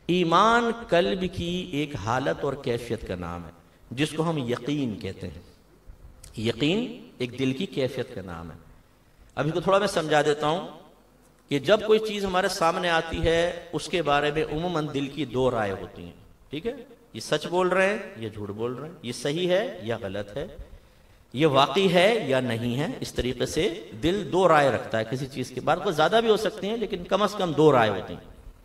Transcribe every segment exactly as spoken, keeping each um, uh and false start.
ایمان قلب کی ایک حالت اور کیفیت کا نام ہے جس کو ہم یقین کہتے ہیں. یقین ایک دل کی کیفیت کا نام ہے. ابھی کو تھوڑا میں سمجھا دیتا ہوں کہ جب کوئی چیز ہمارے سامنے آتی ہے اس کے بارے میں عموماً دل کی دو رائے ہوتی ہیں. ٹھیک ہے, یہ سچ بول رہے ہیں یہ جھوٹ بول رہے ہیں, یہ صحیح ہے یا غلط ہے, یہ واقعی ہے یا نہیں ہے. اس طریقے سے دل دو رائے رکھتا ہے کسی چیز کے بارے میں. زیادہ بھی ہو سکتی ہیں لیکن کم از کم دو رائے ہوتی ہیں.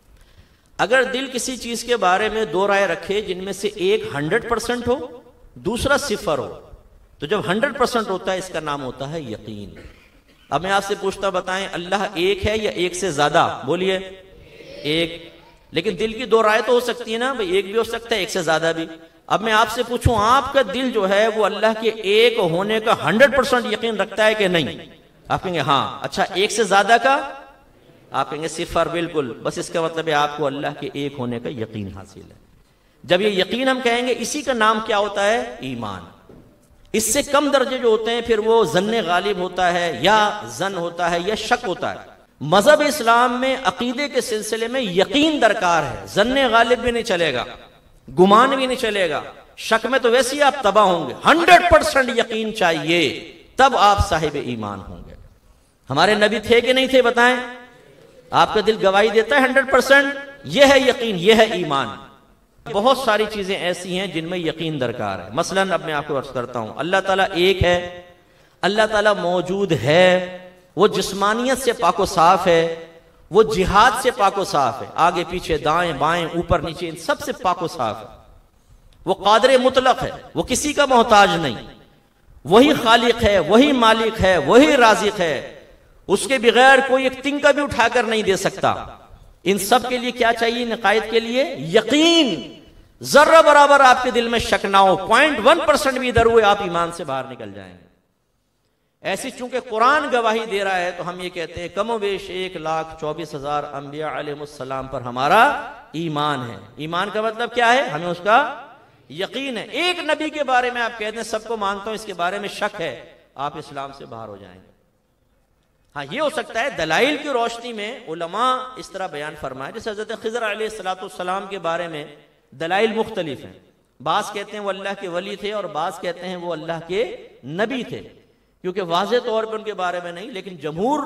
اگر دل کسی چیز کے بارے میں دو رائے رکھے جن میں سے ایک ہنڈریڈ پرسنٹ ہو دوسرا صفر ہو, تو جب ہنڈریڈ پرسنٹ ہوتا ہے اس کا نام ہوتا ہے یقین. اب میں آپ سے پوچھتا بتائیں اللہ ایک ہے یا ایک سے زیادہ؟ بولیے ایک. لیکن دل کی دو رائے تو ہو سکتی ہے نا بھئی, ایک بھی ہو سکتا ہے ایک سے زیادہ بھی. اب میں آپ سے پوچھوں آپ کا دل جو ہے وہ اللہ کے ایک ہونے کا ہنڈریڈ پرسنٹ یقین رکھتا ہے کہ نہیں؟ آپ کہیں گے ہاں. اچھا ایک سے زیادہ کا؟ آپ کہیں گے صفر. بالکل, بس اس کا مطلب ہے آپ کو اللہ کے ایک ہونے کا یقین حاصل ہے. جب یہ یقین ہم کہیں گے اسی کا نام کیا ہوتا ہے؟ ایمان. اس سے کم درجے جو ہوتے ہیں پھر وہ ظن غالب ہوتا ہے یا ظن ہوتا ہے یا شک ہوتا ہے. مذہب اسلام میں عقیدے کے سلسلے میں یقین درکار ہے. ظن غالب بھی نہیں چلے گا, گمان بھی نہیں چلے گا, شک میں تو ویسے ہی آپ تباہ ہوں گے. ہنڈریڈ پرسنٹ یقین چاہیے تب آپ صاحب ایمان ہوں گے. ہمارے نبی تھے کہ نہیں تھے بتائیں؟ آپ کا دل گواہی دیتا ہے ہنڈریڈ پرسنٹ. یہ ہے یقین, یہ ہے ایمان. بہت ساری چیزیں ایسی ہیں جن میں یقین درکار ہے. مثلا اب میں آپ کو عرض کرتا ہوں اللہ تعالیٰ ایک ہے, اللہ تعالیٰ موجود ہے, وہ جسمانیت سے پاک و صاف ہے, وہ جہاد سے پاک و صاف ہے, آگے پیچھے دائیں بائیں اوپر نیچے ان سب سے پاک و صاف ہے. وہ قادر مطلق ہے, وہ کسی کا محتاج نہیں, وہی خالق ہے, وہی مالک ہے, وہی رازق ہے, اس کے بغیر کوئی ایک تنکا بھی اٹھا کر نہیں دے سکتا. ان سب کے لیے کیا چاہیے نقائد کے لیے؟ یقین. ذرہ برابر آپ کے دل میں شک نہ ہو, پوائنٹ ون پرسنٹ بھی ادھر ہوئے آپ ایمان سے باہر نکل جائیں گے. ایسی چونکہ قرآن گواہی دے رہا ہے تو ہم یہ کہتے ہیں کم و بیش ایک لاکھ چوبیس ہزار انبیاء علیہ السلام پر ہمارا ایمان ہے. ایمان کا مطلب کیا ہے؟ ہمیں اس کا یقین ہے. ایک نبی کے بارے میں آپ کہتے ہیں سب کو مانتا ہوں, اس کے بارے میں شک ہے, آپ اسلام سے باہر ہو جائیں گے. ہاں یہ ہو سکتا ہے دلائل کی روشنی میں علماء اس طرح بیان فرمائے, جیسے حضرت خضر علیہ السلام کے بارے میں دلائل مختلف ہیں. بعض کہتے ہیں وہ اللہ کے ولی تھے اور بعض کہتے ہیں وہ اللہ کے نبی تھے, کیونکہ واضح طور پر ان کے بارے میں نہیں, لیکن جمہور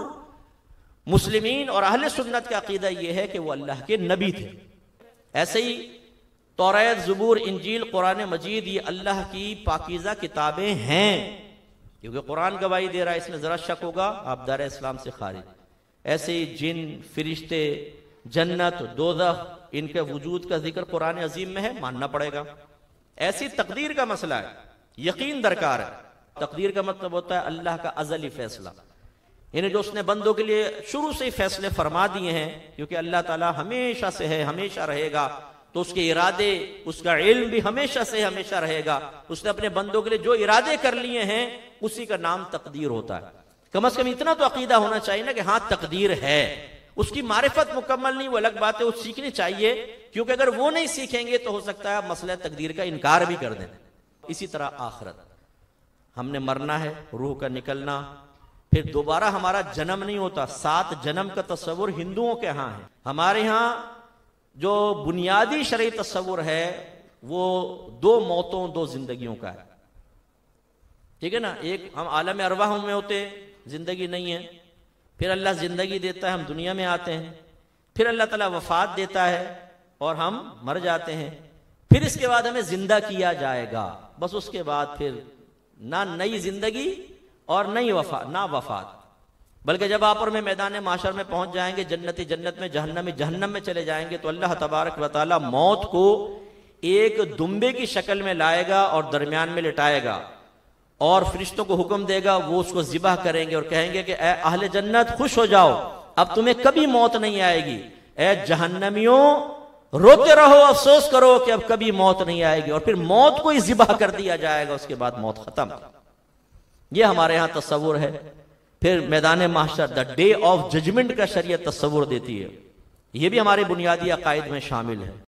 مسلمین اور اہل سنت کا عقیدہ یہ ہے کہ وہ اللہ کے نبی تھے. ایسے ہی توریت, زبور, انجیل, قرآن مجید یہ اللہ کی پاکیزہ کتابیں ہیں, کیونکہ قرآن گواہی دے رہا ہے, اس میں ذرا شک ہوگا آپ دار اسلام سے خارج. ایسے ہی جن, فرشتے, جنت, دوزخ ان کے وجود کا ذکر قرآن عظیم میں ہے, ماننا پڑے گا. ایسی تقدیر کا مسئلہ ہے, یقین درکار ہے. تقدیر کا مطلب ہوتا ہے اللہ کا ازلی فیصلہ, یعنی جو اس نے بندوں کے لیے شروع سے ہی فیصلے فرما دیے ہیں, کیونکہ اللہ تعالیٰ ہمیشہ سے ہے, ہمیشہ رہے گا, تو اس کے ارادے, اس کا علم بھی ہمیشہ سے ہمیشہ رہے گا. اس نے اپنے بندوں کے لیے جو ارادے کر لیے ہیں اسی کا نام تقدیر ہوتا ہے. کم از کم اتنا تو عقیدہ ہونا چاہیے نا کہ ہاں تقدیر ہے. اس کی معرفت مکمل نہیں, وہ الگ بات ہے, وہ سیکھنی چاہیے, کیونکہ اگر وہ نہیں سیکھیں گے تو ہو سکتا ہے مسئلہ تقدیر کا انکار بھی کر دیں. اسی طرح آخرت, ہم نے مرنا ہے, روح کا نکلنا, پھر دوبارہ ہمارا جنم نہیں ہوتا. سات جنم کا تصور ہندوؤں کے ہاں ہے. ہمارے ہاں جو بنیادی شرعی تصور ہے وہ دو موتوں دو زندگیوں کا ہے. ٹھیک ہے نا, ایک ہم عالم ارواح میں ہوتے ہیں, زندگی نہیں ہے, پھر اللہ زندگی دیتا ہے, ہم دنیا میں آتے ہیں, پھر اللہ تعالیٰ وفات دیتا ہے اور ہم مر جاتے ہیں, پھر اس کے بعد ہمیں زندہ کیا جائے گا. بس اس کے بعد پھر نہ نئی زندگی اور نئی وفات, نہ وفات, بلکہ جب آپ اور میں میدان معاشر میں پہنچ جائیں گے, جنتی جنت میں, جہنمی جہنم میں چلے جائیں گے, تو اللہ تبارک و تعالیٰ موت کو ایک دمبے کی شکل میں لائے گا اور درمیان میں لٹائے گا, اور فرشتوں کو حکم دے گا, وہ اس کو ذبح کریں گے اور کہیں گے کہ اے اہل جنت خوش ہو جاؤ, اب تمہیں کبھی موت نہیں آئے گی. اے جہنمیوں روتے رہو, افسوس کرو کہ اب کبھی موت نہیں آئے گی. اور پھر موت کو ہی ذبح کر دیا جائے گا, اس کے بعد موت ختم. یہ ہمارے ہاں تصور ہے. پھر میدان محشر, دا ڈے آف ججمنٹ کا شریعت تصور دیتی ہے. یہ بھی ہمارے بنیادی عقائد میں شامل ہے.